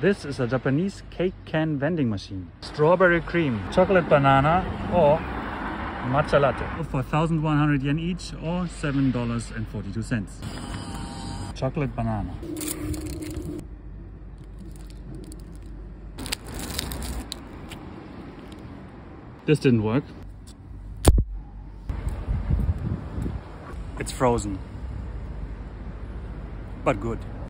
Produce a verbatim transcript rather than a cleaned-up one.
This is a Japanese cake can vending machine. Strawberry cream, chocolate banana or matcha latte for one thousand one hundred yen each or seven dollars and forty-two cents. Chocolate banana. This didn't work. It's frozen, but good.